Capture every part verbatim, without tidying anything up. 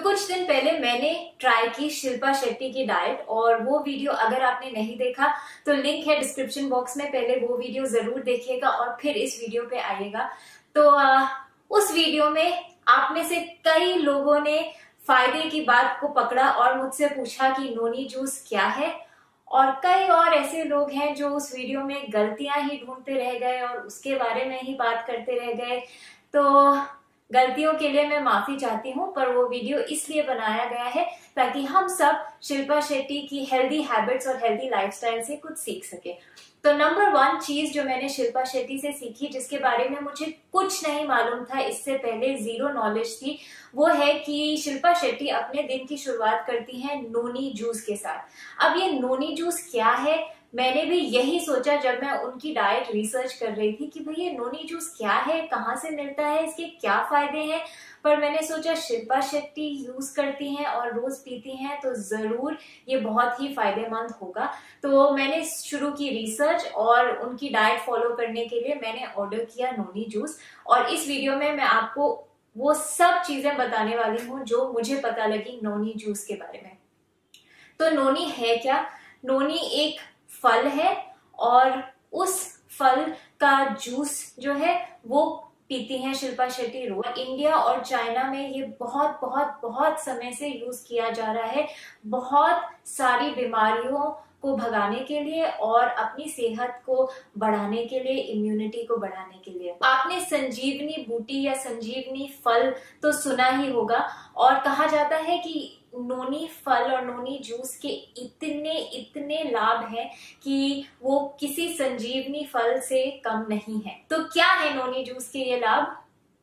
कुछ दिन पहले मैंने ट्राई की शिल्पा शेट्टी की डाइट, और वो वीडियो अगर आपने नहीं देखा तो लिंक है डिस्क्रिप्शन बॉक्स में, पहले वो वीडियो जरूर देखिएगा और फिर इस वीडियो पे आइएगा। तो आ, उस वीडियो में आप में से कई लोगों ने फायदे की बात को पकड़ा और मुझसे पूछा कि नोनी जूस क्या है, और कई और ऐसे लोग हैं जो उस वीडियो में गलतियां ही ढूंढते रह गए और उसके बारे में ही बात करते रह गए। तो गलतियों के लिए मैं माफी चाहती हूँ, पर वो वीडियो इसलिए बनाया गया है ताकि हम सब शिल्पा शेट्टी की हेल्दी हैबिट्स और हेल्दी लाइफस्टाइल से कुछ सीख सके। तो नंबर वन चीज जो मैंने शिल्पा शेट्टी से सीखी, जिसके बारे में मुझे कुछ नहीं मालूम था, इससे पहले जीरो नॉलेज थी, वो है कि शिल्पा शेट्टी अपने दिन की शुरुआत करती हैं नोनी जूस के साथ। अब ये नोनी जूस क्या है, मैंने भी यही सोचा जब मैं उनकी डाइट रिसर्च कर रही थी कि भाई ये नोनी जूस क्या है, कहाँ से मिलता है, इसके क्या फायदे हैं। पर मैंने सोचा शिल्पा शेट्टी यूज करती हैं और रोज पीती हैं तो जरूर ये बहुत ही फायदेमंद होगा। तो मैंने शुरू की रिसर्च और उनकी डाइट फॉलो करने के लिए मैंने ऑर्डर किया नोनी जूस, और इस वीडियो में मैं आपको वो सब चीजें बताने वाली हूँ जो मुझे पता लगी नोनी जूस के बारे में। तो नोनी है क्या? नोनी एक फल है और उस फल का जूस जो है वो पीती हैं शिल्पा शेट्टी रोज। इंडिया और चाइना में ये बहुत बहुत बहुत समय से यूज किया जा रहा है, बहुत सारी बीमारियों को भगाने के लिए और अपनी सेहत को बढ़ाने के लिए, इम्यूनिटी को बढ़ाने के लिए। आपने संजीवनी बूटी या संजीवनी फल तो सुना ही होगा, और कहा जाता है कि नोनी फल और नोनी जूस के इतने इतने लाभ हैं कि वो किसी संजीवनी फल से कम नहीं है। तो क्या है नोनी जूस के ये लाभ?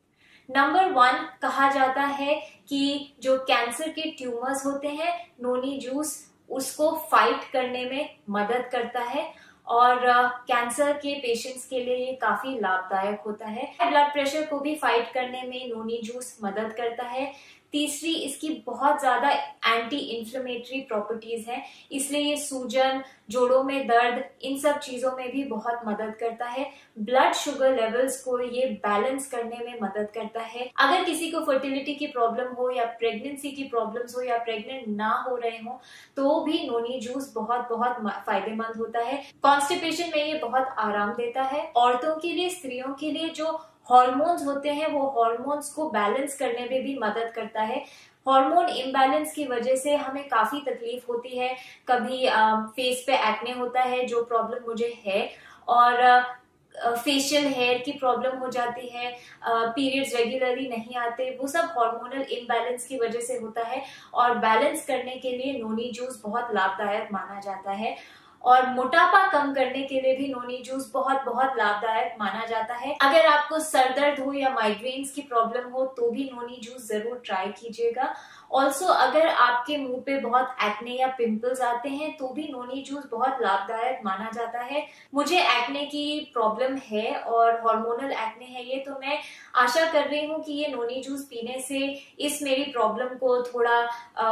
नंबर वन, कहा जाता है कि जो कैंसर के ट्यूमर्स होते हैं, नोनी जूस उसको फाइट करने में मदद करता है, और कैंसर uh, के पेशेंट्स के लिए ये काफी लाभदायक होता है। ब्लड प्रेशर को भी फाइट करने में नोनी जूस मदद करता है। तीसरी, इसकी बहुत ज्यादा एंटी इंफ्लेमेटरी प्रॉपर्टीज हैं, इसलिए ये सूजन, जोड़ों में दर्द, इन सब चीजों में भी बहुत मदद करता है। ब्लड शुगर लेवल्स को ये बैलेंस करने में मदद करता है। अगर किसी को फर्टिलिटी की प्रॉब्लम हो या प्रेगनेंसी की प्रॉब्लम्स हो या प्रेग्नेंट ना हो रहे हो तो भी नोनी जूस बहुत बहुत फायदेमंद होता है। कॉन्स्टिपेशन में ये बहुत आराम देता है। औरतों के लिए, स्त्रियों के लिए जो हार्मोन्स होते हैं वो हार्मोन्स को बैलेंस करने में भी मदद करता है। हार्मोन इम्बैलेंस की वजह से हमें काफी तकलीफ होती है, कभी आ, फेस पे एक्ने होता है जो प्रॉब्लम मुझे है, और फेशियल हेयर की प्रॉब्लम हो जाती है, पीरियड्स रेगुलरली नहीं आते, वो सब हार्मोनल इम्बैलेंस की वजह से होता है। और बैलेंस करने के लिए नोनी जूस बहुत लाभदायक माना जाता है। और मोटापा कम करने के लिए भी नोनी जूस बहुत बहुत लाभदायक माना जाता है। अगर आपको सर दर्द हो या माइग्रेन्स की प्रॉब्लम हो तो भी नोनी जूस जरूर ट्राई कीजिएगा। ऑल्सो अगर आपके मुंह पे बहुत एक्ने या पिंपल्स आते हैं तो भी नोनी जूस बहुत लाभदायक माना जाता है। मुझे एक्ने की प्रॉब्लम है और हार्मोनल एक्ने है ये, तो मैं आशा कर रही हूँ कि ये नोनी जूस पीने से इस मेरी प्रॉब्लम को थोड़ा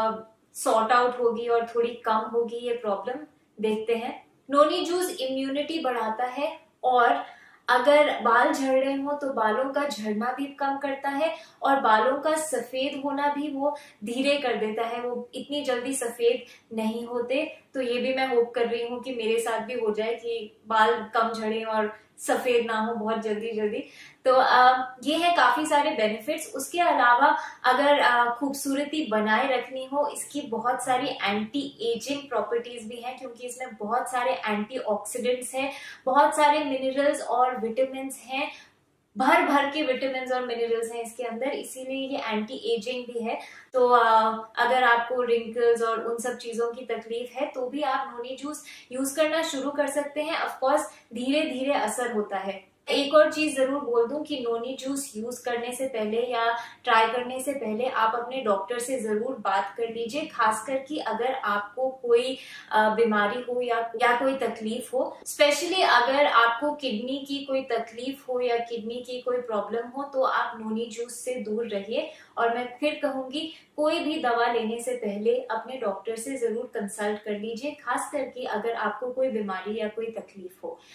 सॉर्ट आउट होगी और थोड़ी कम होगी ये प्रॉब्लम। देखते हैं। नोनी जूस इम्यूनिटी बढ़ाता है, और अगर बाल झड़ रहे हो तो बालों का झड़ना भी कम करता है, और बालों का सफेद होना भी वो धीरे कर देता है, वो इतनी जल्दी सफेद नहीं होते। तो ये भी मैं होप कर रही हूँ कि मेरे साथ भी हो जाए कि बाल कम झड़े और सफेद ना हो बहुत जल्दी जल्दी। तो आ, ये है काफी सारे बेनिफिट्स। उसके अलावा अगर खूबसूरती बनाए रखनी हो, इसकी बहुत सारी एंटी एजिंग प्रॉपर्टीज भी हैं, क्योंकि इसमें बहुत सारे एंटीऑक्सीडेंट्स हैं, बहुत सारे मिनरल्स और विटामिन हैं, भर भर के विटामिन और मिनरल्स हैं इसके अंदर, इसीलिए ये एंटी एजिंग भी है। तो आ, अगर आपको रिंकल्स और उन सब चीजों की तकलीफ है तो भी आप नोनी जूस यूज करना शुरू कर सकते हैं। ऑफ कोर्स धीरे धीरे असर होता है। एक और चीज जरूर बोल दूं कि नोनी जूस यूज करने से पहले या ट्राई करने से पहले आप अपने डॉक्टर से जरूर बात कर लीजिए, खासकर कि अगर आपको कोई बीमारी हो या या कोई तकलीफ हो। स्पेशली अगर आपको किडनी की कोई तकलीफ हो या किडनी की कोई प्रॉब्लम हो तो आप नोनी जूस से दूर रहिए। और मैं फिर कहूंगी, कोई भी दवा लेने से पहले अपने डॉक्टर से जरूर कंसल्ट कर लीजिए, खास करके अगर आपको कोई बीमारी या कोई तकलीफ हो।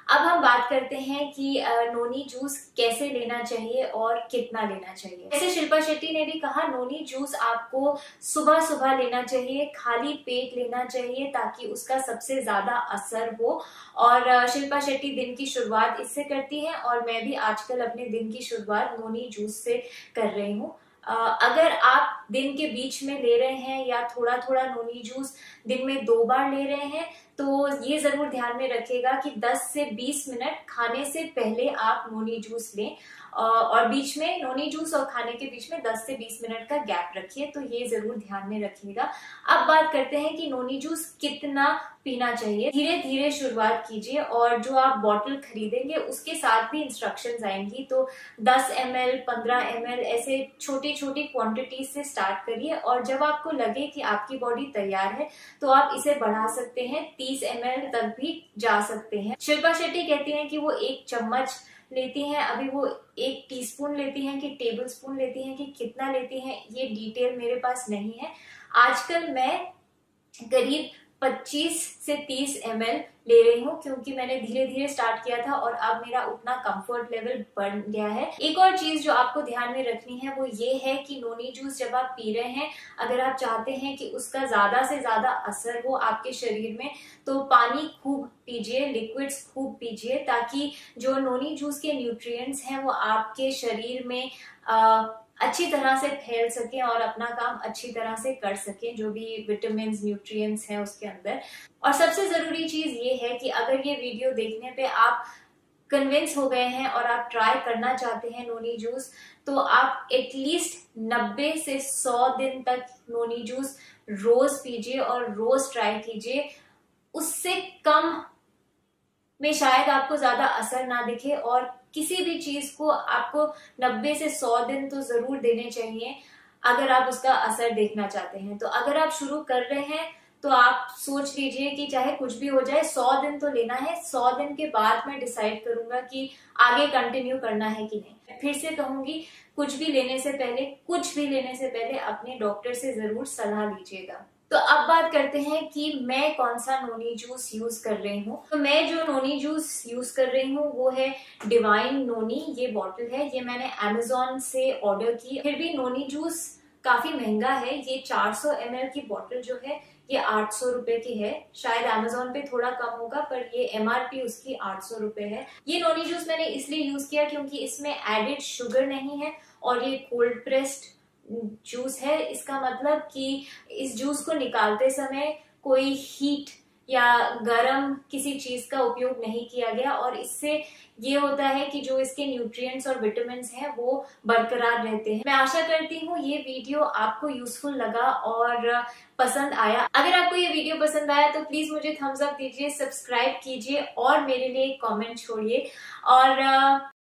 अब हम बात करते हैं कि नोनी जूस कैसे लेना चाहिए और कितना लेना चाहिए। जैसे शिल्पा शेट्टी ने भी कहा, नोनी जूस आपको सुबह सुबह लेना चाहिए, खाली पेट लेना चाहिए ताकि उसका सबसे ज्यादा असर हो। और शिल्पा शेट्टी दिन की शुरुआत इससे करती है और मैं भी आजकल अपने दिन की शुरुआत नोनी जूस से कर रही हूँ। अगर आप दिन के बीच में ले रहे हैं या थोड़ा थोड़ा नोनी जूस दिन में दो बार ले रहे हैं तो ये जरूर ध्यान में रखिएगा कि दस से बीस मिनट खाने से पहले आप नोनी जूस लें और बीच में नोनी जूस और खाने के बीच में दस से बीस मिनट का गैप रखिए, तो ये जरूर ध्यान में रखिएगा। अब बात करते हैं कि नोनी जूस कितना पीना चाहिए। धीरे धीरे शुरुआत कीजिए और जो आप बॉटल खरीदेंगे उसके साथ भी इंस्ट्रक्शंस आएंगी, तो दस एम एल पंद्रह एम एल ऐसे छोटी छोटी क्वांटिटी से स्टार्ट करिए और जब आपको लगे कि आपकी बॉडी तैयार है तो आप इसे बढ़ा सकते हैं, तीस एम एल तक भी जा सकते हैं। शिल्पा शेट्टी कहती हैं कि वो एक चम्मच लेती हैं, अभी वो एक टीस्पून लेती हैं कि टेबल स्पून लेती हैं कि कितना लेती हैं ये डिटेल मेरे पास नहीं है। आजकल मैं करीब पच्चीस से तीस एम एल ले रही हूँ क्योंकि मैंने धीरे धीरे स्टार्ट किया था और अब मेरा उतना कंफर्ट लेवल बढ़ गया है। एक और चीज जो आपको ध्यान में रखनी है वो ये है कि नोनी जूस जब आप पी रहे हैं, अगर आप चाहते हैं कि उसका ज्यादा से ज्यादा असर हो आपके शरीर में तो पानी खूब पीजिए, लिक्विड्स खूब पीजिए ताकि जो नोनी जूस के न्यूट्रिएंट्स हैं वो आपके शरीर में आ, अच्छी तरह से फैल सके और अपना काम अच्छी तरह से कर सके, जो भी विटामिन न्यूट्रिएंट्स हैं उसके अंदर। और सबसे जरूरी चीज ये है कि अगर ये वीडियो देखने पे आप कन्विंस हो गए हैं और आप ट्राई करना चाहते हैं नोनी जूस, तो आप एटलीस्ट नब्बे से सौ दिन तक नोनी जूस रोज पीजिए और रोज ट्राई कीजिए। उससे कम में शायद आपको ज्यादा असर ना दिखे और किसी भी चीज को आपको नब्बे से सौ दिन तो जरूर देने चाहिए अगर आप उसका असर देखना चाहते हैं। तो अगर आप शुरू कर रहे हैं तो आप सोच लीजिए कि चाहे कुछ भी हो जाए सौ दिन तो लेना है, सौ दिन के बाद मैं डिसाइड करूंगा कि आगे कंटिन्यू करना है कि नहीं। फिर से कहूंगी, कुछ भी लेने से पहले कुछ भी लेने से पहले अपने डॉक्टर से जरूर सलाह लीजिएगा। तो अब बात करते हैं कि मैं कौन सा नोनी जूस यूज कर रही हूँ। तो मैं जो नोनी जूस यूज कर रही हूँ वो है डिवाइन नोनी, ये बॉटल है, ये मैंने अमेजोन से ऑर्डर की। फिर भी नोनी जूस काफी महंगा है, ये चार सौ एम एल की बॉटल जो है ये आठ सौ रुपए की है। शायद अमेजोन पे थोड़ा कम होगा पर ये एमआरपी उसकी आठ सौ रुपए है। ये नोनी जूस मैंने इसलिए यूज किया क्योंकि इसमें एडिड शुगर नहीं है और ये कोल्ड प्रेस्ड जूस है। इसका मतलब कि इस जूस को निकालते समय कोई हीट या गरम किसी चीज का उपयोग नहीं किया गया और इससे ये होता है कि जो इसके न्यूट्रिएंट्स और विटामिन्स हैं वो बरकरार रहते हैं। मैं आशा करती हूँ ये वीडियो आपको यूजफुल लगा और पसंद आया। अगर आपको ये वीडियो पसंद आया तो प्लीज मुझे थम्स अप दीजिए, सब्सक्राइब कीजिए और मेरे लिए कमेंट छोड़िए। और